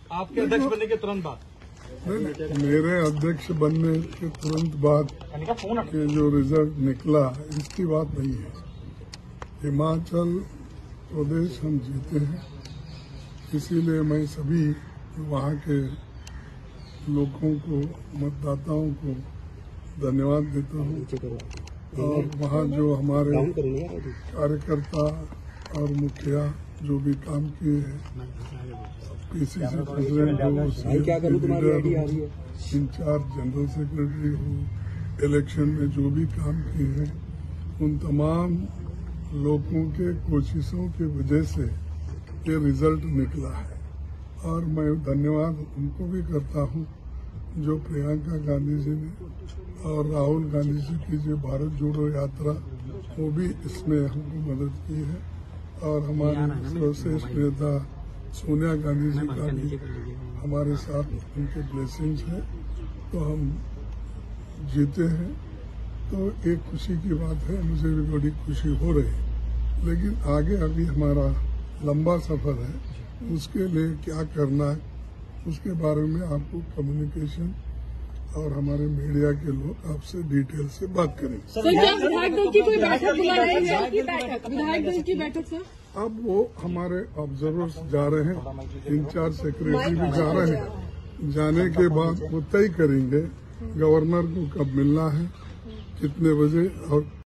आपके अध्यक्ष बनने के तुरंत बाद? नहीं, मेरे अध्यक्ष बनने के तुरंत बाद ये जो रिजल्ट निकला इसकी बात नहीं है। हिमाचल प्रदेश हम जीते हैं, इसीलिए मैं सभी वहाँ के लोगों को, मतदाताओं को धन्यवाद देता हूँ। और वहाँ जो हमारे कार्यकर्ता और मुखिया जो भी काम किए हैं, पीसीसी प्रेसिडेंट हो, इंचार्ज जनरल सेक्रेटरी हो, इलेक्शन में जो भी काम किए हैं, उन तमाम लोगों के कोशिशों की वजह से ये रिजल्ट निकला है। और मैं धन्यवाद उनको भी करता हूँ जो प्रियंका गांधी जी ने और राहुल गांधी जी की जो भारत जोड़ो यात्रा, वो भी इसमें हमको मदद की है। और हमारे सर्वश्रेष्ठ नेता सोनिया गांधी जी का भी हमारे साथ उनके ब्लेसिंग्स हैं, तो हम जीते हैं। तो एक खुशी की बात है, मुझे भी बड़ी खुशी हो रही है। लेकिन आगे अभी हमारा लंबा सफर है, उसके लिए क्या करना है उसके बारे में आपको कम्युनिकेशन और हमारे मीडिया के लोग आपसे डिटेल से बात करेंगे। सर, क्या विधायक दल की कोई बैठक बुला रहे हैं? विधायक दल की बैठक सर? अब वो हमारे ऑब्जर्वर्स जा रहे हैं, इंचार्ज सेक्रेटरी भी जा रहे हैं। जाने के बाद वो तय करेंगे गवर्नर को कब मिलना है, कितने बजे और